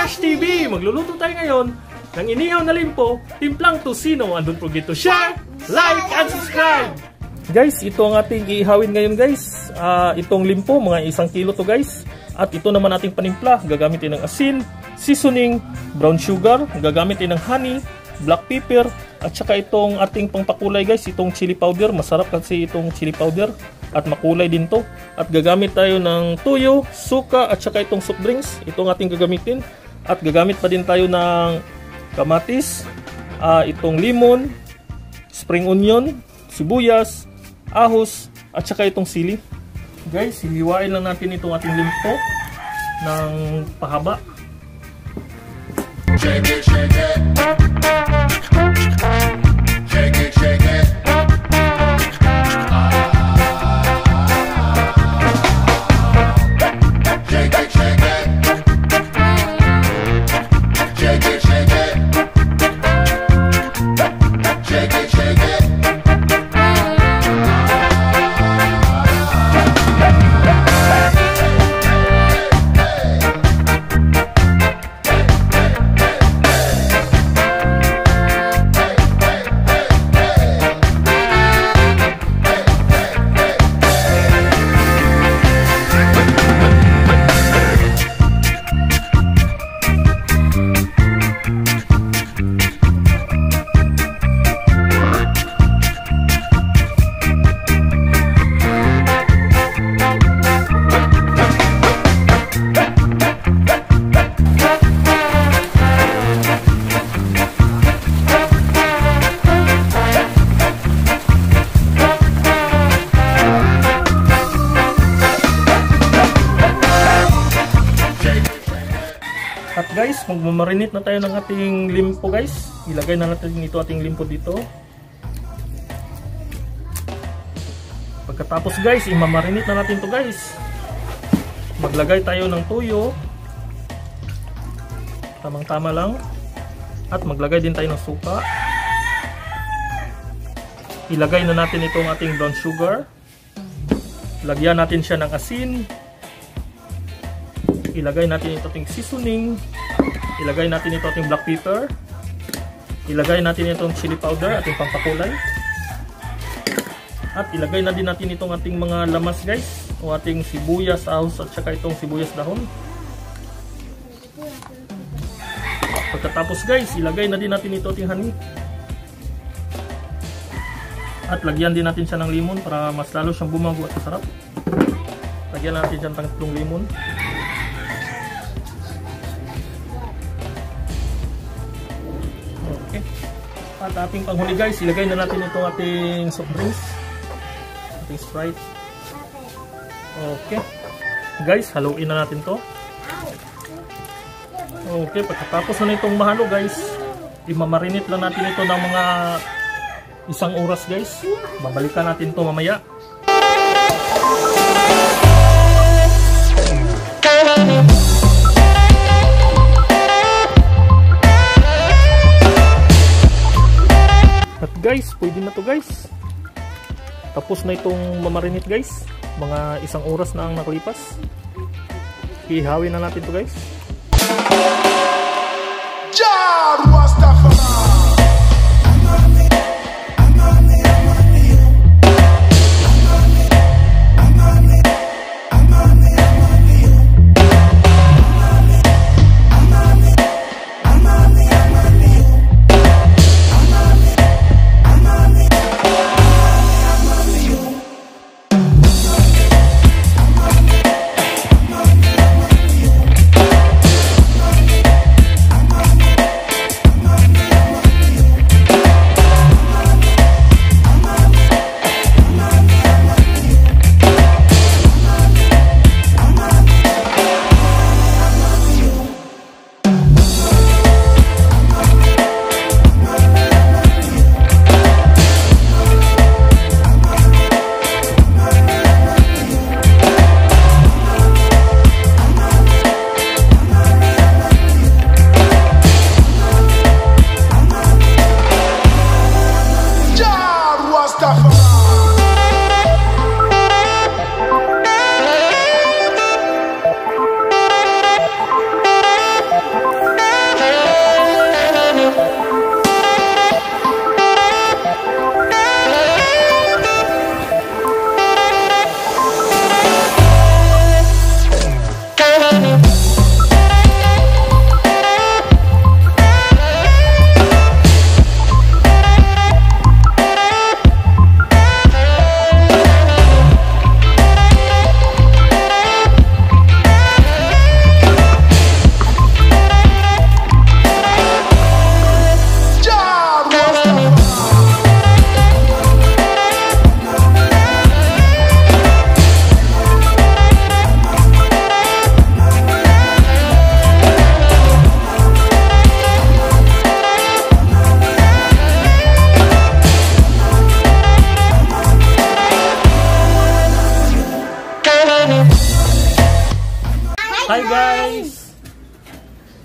Ash TV! Magluluto tayo ngayon ng inihaw na limpo, timplang tosino. And don't forget to share, like, and subscribe! Guys, ito ang ating ihawin ngayon guys. Itong limpo, mga 1 kilo to guys. At ito naman ating panimpla. Gagamitin ng asin, seasoning, brown sugar, gagamitin ng honey, black pepper, at saka itong ating pangpakulay guys, itong chili powder. Masarap kasi itong chili powder at makulay din to. At gagamit tayo ng tuyo, suka, at saka itong soft drinks. Itong ating gagamitin. At gagamit pa din tayo ng kamatis, itong limon, spring onion, sibuyas, ahos, at saka itong sili. Guys, hihiwain lang natin itong ating limpo ng pahaba. Shake it, shake it. Shake it, shake it. Shake it, shake it. Shake it, shake it. Shake it, shake it. At guys, magmamarinate na tayo ng ating limpo guys. Ilagay na natin ito ating limpo dito. Pagkatapos guys, imamarinate na natin to guys. Maglagay tayo ng tuyo. Tamang-tama lang. At maglagay din tayo ng suka. Ilagay na natin itong ating brown sugar. Lagyan natin siya ng asin. Ilagay natin ito ating seasoning. Ilagay natin ito ating black pepper. Ilagay natin itong chili powder, ating pampakulay. At ilagay na din natin itong ating mga lamas guys, o ating sibuyas, ahos, at saka itong sibuyas dahon. Pagkatapos guys, ilagay na din natin ito ating honey. At lagyan din natin siya ng limon para mas lalo siyang bumago at masarap. Lagyan natin siya ng 3 limon. Okay. At ating panghuli guys, ilagay na natin itong ating soft drinks, ating Sprite. Okay guys, haluin na natin to. Okay, pagkatapos na itong mahalo guys, imamarinate lang natin ito ng mga 1 oras guys. Babalikan natin to mamaya. At guys, pwede na to guys. Tapos na itong mamarinate guys. Mga 1 oras na ang nakalipas. Ihawin na natin to guys.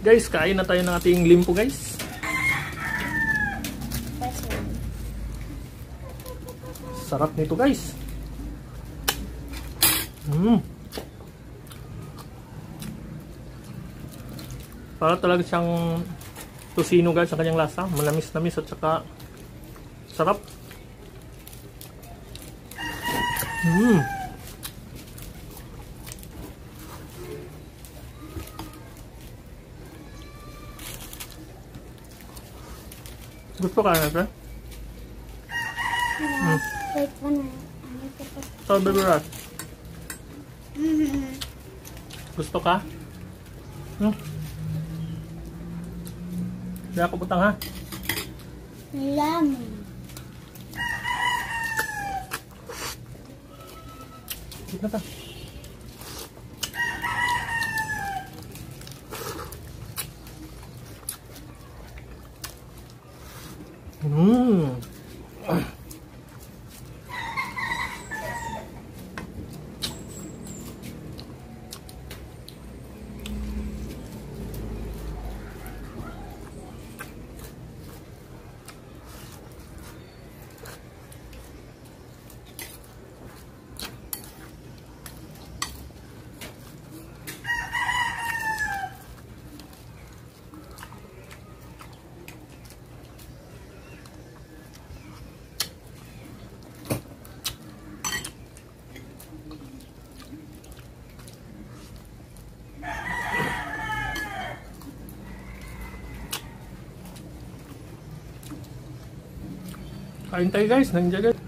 Guys, kain na tayo ng ating limpo guys. Sarap nito guys. Para talaga siyang tosino guys, ang kanyang lasa. Manamis-namis at saka sarap. Gusto ka na ito? Wait, one. So, baby rat. Gusto ka? Hindi ako butang ha? Yummy. Dito na ta. Kain tayo guys, nandiyan guys.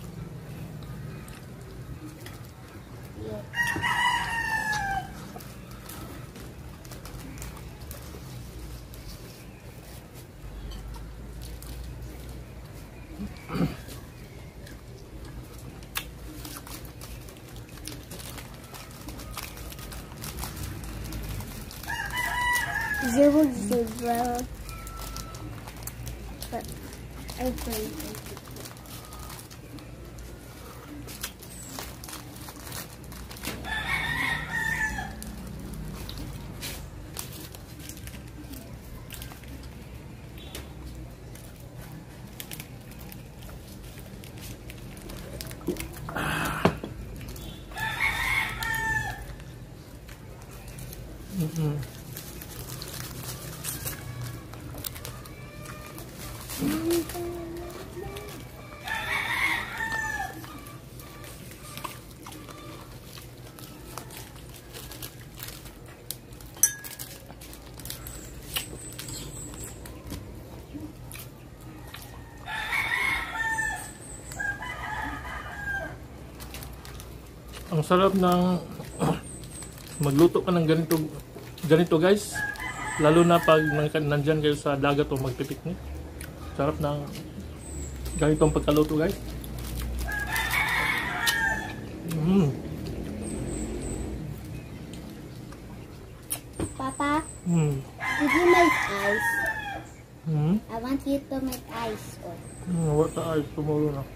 Zero. But I think. Ang sarap ng magluto ka ng ganito guys, lalo na pag nandyan kayo sa dagat o magpipiknik. Sarap ng ganitong pagkaluto guys. Papa, did you make ice? I want you to make ice. What the ice tomorrow na?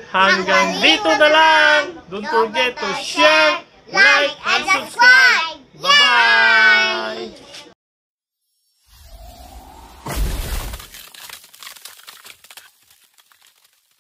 Hanggang dito na lang. Don't forget to share, like, and subscribe. Bye-bye!